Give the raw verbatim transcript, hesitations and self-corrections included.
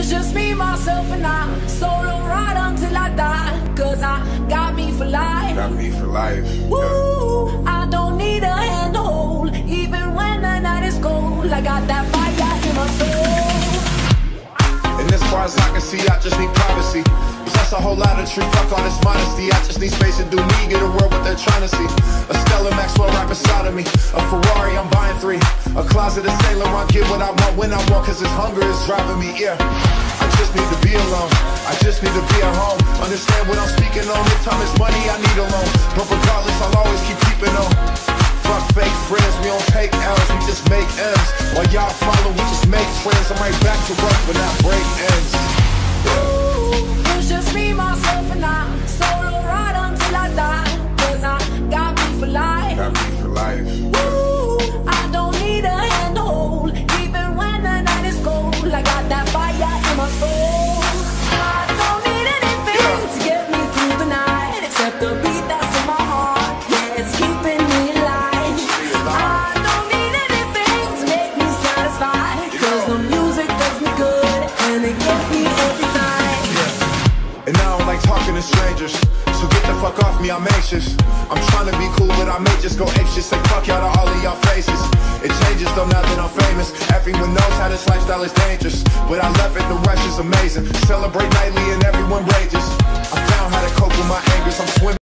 It's just me, myself, and I. Solo ride until I die. Cause I got me for life. Got me for life. Woo, yeah. I don't need a hand to hold. Even when the night is cold, I got that fire in my soul. And as far as I can see, I just need privacy. Plus a whole lot of tree, fuck all this modesty. I just need space to do me, get a world what they're trying to see. A Stella Maxwell right beside of me. A Ferrari, I'm buying three. A closet of Saint Laurent, get what I want when I want. Cause this hunger is driving me, yeah. I just need to be alone, I just need to be at home. Understand what I'm speaking on, if time is money, I need a loan. But regardless, I'll always keep keeping on. Fuck fake friends, we don't take L's, we just make M's. While y'all follow, we just make friends. I'm right back to work when that break ends. Ooh, it's just me, myself, and I. Solo ride until I die. Cause I got me for life. Got me for life. Ooh, I don't need a hand to hold. Even when the night is cold, I got that fire in my soul. I don't need anything yeah. to get me through the night, except the beat that's in my heart. Yeah, it's keeping me alive. I don't need anything to make me satisfied. Cause the music does me good, and it gets me every time. Yeah. And I don't like talking to strangers, so get the fuck off me, I'm anxious. I'm trying to be cool, but I may just go apeshit. Say fuck y'all to all of y'all faces. It changes though now that I'm famous. Everyone knows how this lifestyle is dangerous, but I love it, the rush is amazing. Celebrate nightly and everyone rages. I found how to cope with my angers, I'm swimming